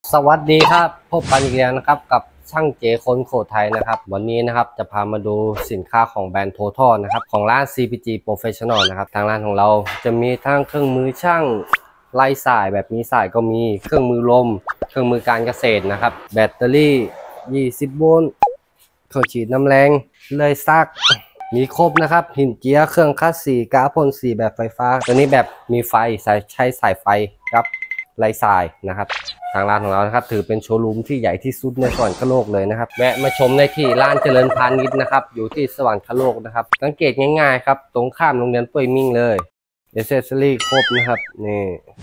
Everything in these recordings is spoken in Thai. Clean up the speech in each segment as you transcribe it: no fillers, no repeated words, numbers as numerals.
สวัสดีครับพบกันอีกแล้วนะครับกับช่างเจคนโขไทยนะครับวันนี้นะครับจะพามาดูสินค้าของแบรนด์ Total นะครับของร้าน CPG Professional นะครับทางร้านของเราจะมีทั้งเครื่องมือช่างไล่สายแบบมีสายก็มีเครื่องมือลมเครื่องมือการเกษตรนะครับแบตเตอรี่20 โวลต์เครื่องฉีดน้ำแรงเลยซักมีครบนะครับหินเจียเครื่องคัดสีกาพ่นสีแบบไฟฟ้าตัวนี้แบบมีไฟใช้สายไฟครับไล่สายนะครับทางร้านของเรานะครับถือเป็นโชว์รูมที่ใหญ่ที่สุดในสวรรคโลกเลยนะครับแวะมาชมได้ที่ร้านเจริญพาณิชย์นะครับอยู่ที่สวรรคโลกนะครับสังเกตง่ายๆครับตรงข้ามโรงเรียนป่วยมิ่งเลยเอเซสซอรี่ครบนะครับนี่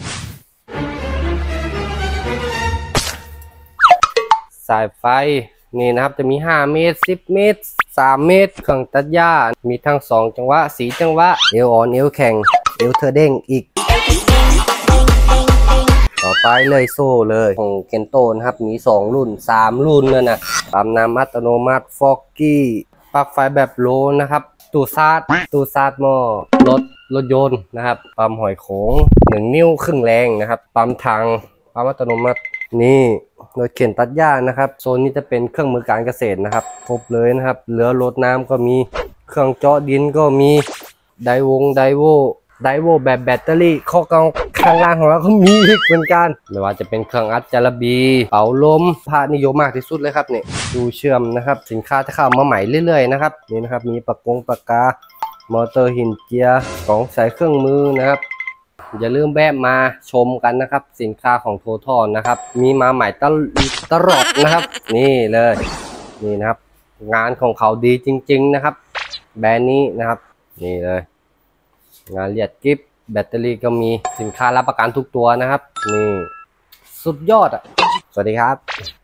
สายไฟนี่นะครับจะมี5 เมตร10 เมตร3 เมตรเครื่องตัดหญ้ามีทั้ง2 จังหวะ4 จังหวะเอวอ่อนเอวแข็งเอวเธอเด้งอีกต่อไปเลยโซ่เลยของเคนโตนะครับมี2 รุ่น3 รุ่นเลยนะปั๊มน้ำอัตโนมัติฟอกกี้ปลั๊กไฟแบบโลนะครับตู้ซาร์จหม้อรถยนต์นะครับปั๊มหอยโขง1 นิ้วครึ่งแรงนะครับปั๊มถังปั๊มอัตโนมัตินี่รถเข็นตัดหญ้านะครับโซนนี้จะเป็นเครื่องมือการเกษตรนะครับครบเลยนะครับเรือรดน้ำก็มีเครื่องเจาะดินก็มีไดโวแบบแบตเตอรี่ข้างล่างของเราก็มีอีกเหมือนกันไม่ว่าจะเป็นเครื่องอัดจารบีเป่าลมพานิยมมากที่สุดเลยครับเนี่ยดูเชื่อมนะครับสินค้าจะเข้ามาใหม่เรื่อยๆนะครับนี่นะครับมีปากกามอเตอร์หินเจียของใส่เครื่องมือนะครับอย่าลืมแวะมาชมกันนะครับสินค้าของ Total นะครับมีมาใหม่ตลอดนะครับนี่เลยนี่นะครับงานของเขาดีจริงๆนะครับแบรนด์นี้นะครับนี่เลยงานเลียดกิฟต์แบตเตอรี่ก็มีสินค้ารับประกันทุกตัวนะครับนี่สุดยอดอ่ะสวัสดีครับ